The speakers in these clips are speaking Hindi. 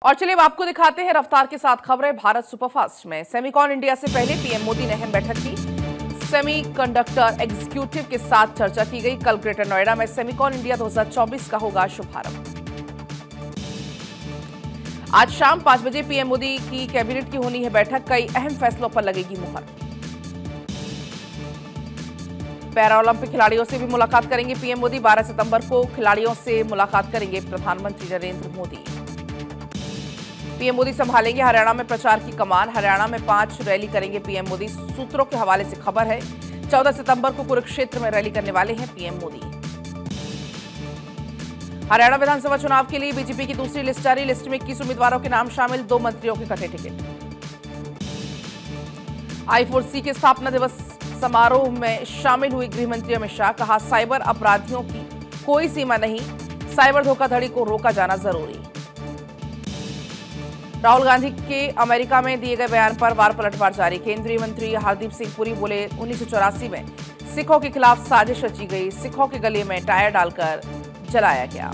और चलिए अब आपको दिखाते हैं रफ्तार के साथ खबरें। भारत सुपरफास्ट में सेमिकॉन इंडिया से पहले पीएम मोदी ने अहम बैठक की। सेमीकंडक्टर एग्जीक्यूटिव के साथ चर्चा की गई। कल ग्रेटर नोएडा में सेमिकॉन इंडिया 2024 का होगा शुभारंभ। आज शाम 5 बजे पीएम मोदी की कैबिनेट की होनी है बैठक। कई अहम फैसलों पर लगेगी मुहर। पैरालंपिक खिलाड़ियों से भी मुलाकात करेंगे पीएम मोदी। 12 सितंबर को खिलाड़ियों से मुलाकात करेंगे प्रधानमंत्री नरेंद्र मोदी। पीएम मोदी संभालेंगे हरियाणा में प्रचार की कमान। हरियाणा में 5 रैली करेंगे पीएम मोदी। सूत्रों के हवाले से खबर है 14 सितंबर को कुरुक्षेत्र में रैली करने वाले हैं पीएम मोदी। हरियाणा विधानसभा चुनाव के लिए बीजेपी की दूसरी लिस्ट जारी। लिस्ट में 21 उम्मीदवारों के नाम शामिल। 2 मंत्रियों के कटे टिकट। I4C के स्थापना दिवस समारोह में शामिल हुई गृह मंत्री अमित शाह। कहा, साइबर अपराधियों की कोई सीमा नहीं, साइबर धोखाधड़ी को रोका जाना जरूरी। राहुल गांधी के अमेरिका में दिए गए बयान पर वार पलटवार जारी। केंद्रीय मंत्री हरदीप सिंह पुरी बोले, 1984 में सिखों के खिलाफ साजिश रची गई। सिखों के गले में टायर डालकर जलाया गया।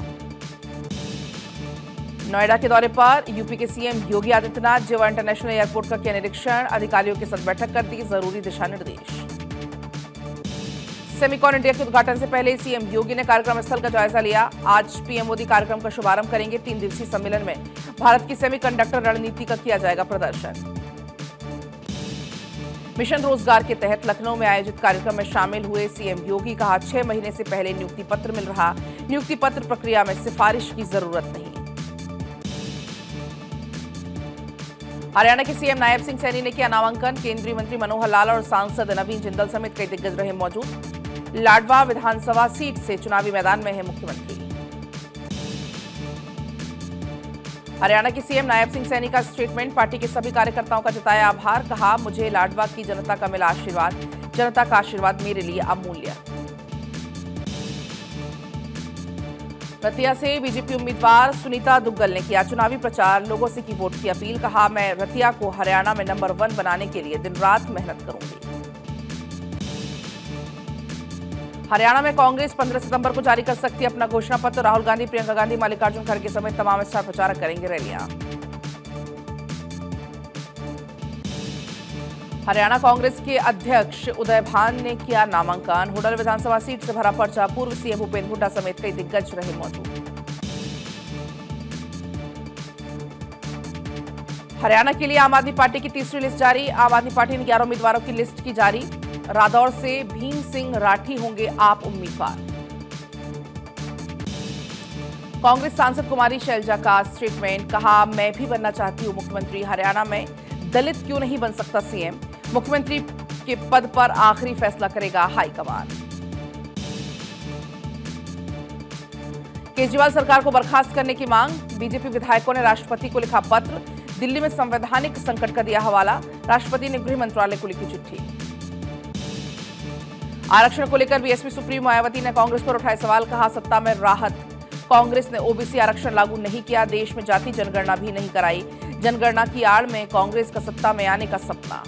नोएडा के दौरे पर यूपी के सीएम योगी आदित्यनाथ। जेवा इंटरनेशनल एयरपोर्ट का किया निरीक्षण। अधिकारियों के साथ बैठक कर दी जरूरी दिशा निर्देश। सेमिकॉन इंडिया के उद्घाटन से पहले सीएम योगी ने कार्यक्रम स्थल का जायजा लिया। आज पीएम मोदी कार्यक्रम का शुभारंभ करेंगे। 3 दिवसीय सम्मेलन में भारत की सेमीकंडक्टर रणनीति का किया जाएगा प्रदर्शन। मिशन रोजगार के तहत लखनऊ में आयोजित कार्यक्रम में शामिल हुए सीएम योगी। कहा, 6 महीने से पहले नियुक्ति पत्र मिल रहा। नियुक्ति पत्र प्रक्रिया में सिफारिश की जरूरत नहीं। हरियाणा के सीएम नायब सिंह सैनी ने किया नामांकन। केंद्रीय मंत्री मनोहर लाल और सांसद नवीन जिंदल समेत कई दिग्गज रहे मौजूद। लाडवा विधानसभा सीट से चुनावी मैदान में है मुख्यमंत्री। हरियाणा के सीएम नायब सिंह सैनी का स्टेटमेंट। पार्टी के सभी कार्यकर्ताओं का जताया आभार। कहा, मुझे लाडवा की जनता का मिला आशीर्वाद। जनता का आशीर्वाद मेरे लिए अमूल्य। रतिया से बीजेपी उम्मीदवार सुनीता दुग्गल ने किया चुनावी प्रचार। लोगों से की वोट की अपील। कहा, मैं रतिया को हरियाणा में नंबर 1 बनाने के लिए दिन रात मेहनत करूंगी। हरियाणा में कांग्रेस 15 सितंबर को जारी कर सकती है अपना घोषणा पत्र। राहुल गांधी, प्रियंका गांधी, मल्लिकार्जुन खड़गे समेत तमाम स्टार प्रचारक करेंगे रैलियां। हरियाणा कांग्रेस के अध्यक्ष उदय भान ने किया नामांकन। होडल विधानसभा सीट से भरा पर्चा। पूर्व सीएम भूपेंद्र हुड्डा समेत कई दिग्गज रहे मौजूद। हरियाणा के लिए आम आदमी पार्टी की तीसरी लिस्ट जारी। आम आदमी पार्टी ने 11 उम्मीदवारों की लिस्ट की जारी। रादौर से भीम सिंह राठी होंगे आप उम्मीदवार। कांग्रेस सांसद कुमारी शैलजा का स्टेटमेंट। कहा, मैं भी बनना चाहती हूं मुख्यमंत्री। हरियाणा में दलित क्यों नहीं बन सकता सीएम। मुख्यमंत्री के पद पर आखिरी फैसला करेगा हाईकमान। केजरीवाल सरकार को बर्खास्त करने की मांग। बीजेपी विधायकों ने राष्ट्रपति को लिखा पत्र। दिल्ली में संवैधानिक संकट का दिया हवाला। राष्ट्रपति ने गृह मंत्रालय को लिखी चिट्ठी। आरक्षण को लेकर बीएसपी सुप्रीमो मायावती ने कांग्रेस पर उठाए सवाल। कहा, सत्ता में राहत कांग्रेस ने ओबीसी आरक्षण लागू नहीं किया। देश में जाति जनगणना भी नहीं कराई। जनगणना की आड़ में कांग्रेस का सत्ता में आने का सपना।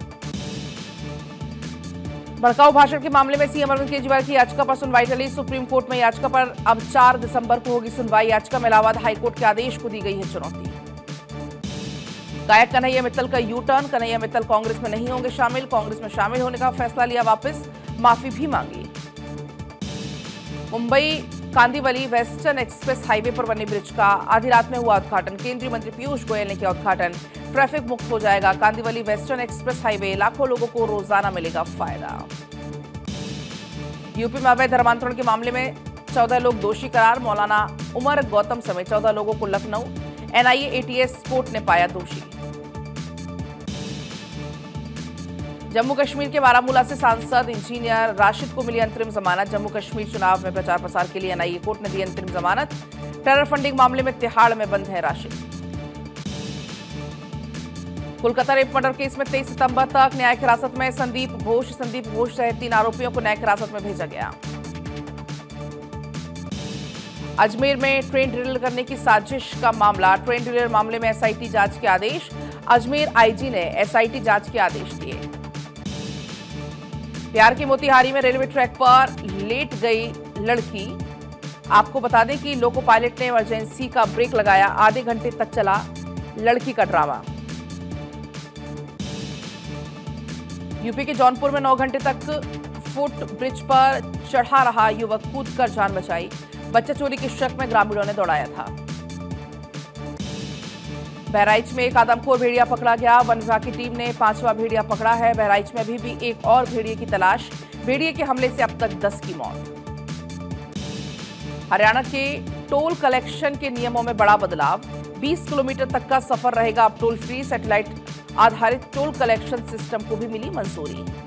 भड़काऊ भाषण के मामले में सीएम अरविंद केजरीवाल की याचिका पर सुनवाई टली। सुप्रीम कोर्ट में याचिका पर अब 4 दिसंबर को होगी सुनवाई। याचिका में इलाहाबाद हाईकोर्ट के आदेश को दी गई है चुनौती। गायक कन्हैया मित्तल का यू टर्न। कन्हैया मित्तल कांग्रेस में नहीं होंगे शामिल। कांग्रेस में शामिल होने का फैसला लिया वापस। माफी भी मांगी। Mumbai Kandivali western express highway पर बने ब्रिज का आधी रात में हुआ उद्घाटन। केंद्रीय मंत्री पीयूष गोयल ने किया उद्घाटन। ट्रैफिक मुक्त हो जाएगा कांदिवली वेस्टर्न एक्सप्रेस हाईवे। लाखों लोगों को रोजाना मिलेगा फायदा। यूपी में अवैध धर्मांतरण के मामले में 14 लोग दोषी करार। मौलाना उमर गौतम समेत 14 लोगों को लखनऊ एनआईए एटीएस कोर्ट ने पाया दोषी। जम्मू कश्मीर के बारामूला से सांसद इंजीनियर राशिद को मिली अंतरिम जमानत। जम्मू कश्मीर चुनाव में प्रचार प्रसार के लिए एनआईए कोर्ट ने दी अंतरिम जमानत। टेरर फंडिंग मामले में तिहाड़ में बंद है Rashid. Kolkata rape murder case में 23 सितंबर तक न्यायिक हिरासत में संदीप घोष सहित 3 आरोपियों को न्यायिक हिरासत में भेजा गया। अजमेर में ट्रेन ड्रिल करने की साजिश का मामला। ट्रेन ड्रिल मामले में एसआईटी जांच के आदेश। अजमेर आईजी ने एसआईटी जांच के आदेश दिए। बिहार के मोतिहारी में रेलवे ट्रैक पर लेट गई लड़की। आपको बता दें कि लोको पायलट ने इमरजेंसी का ब्रेक लगाया, आधे घंटे तक चला लड़की का ड्रामा। यूपी के जौनपुर में 9 घंटे तक फुट ब्रिज पर चढ़ा रहा युवक कूदकर जान बचाई। बच्चा चोरी के शक में ग्रामीणों ने दौड़ाया था। बहराइच में एक आदमखोर भेड़िया पकड़ा गया। वन विभाग की टीम ने 5वां भेड़िया पकड़ा है। बहराइच में अभी भी एक और भेड़िए की तलाश। भेड़िए के हमले से अब तक 10 की मौत। हरियाणा के टोल कलेक्शन के नियमों में बड़ा बदलाव। 20 किलोमीटर तक का सफर रहेगा अब टोल फ्री। सैटेलाइट आधारित टोल कलेक्शन सिस्टम को भी मिली मंजूरी।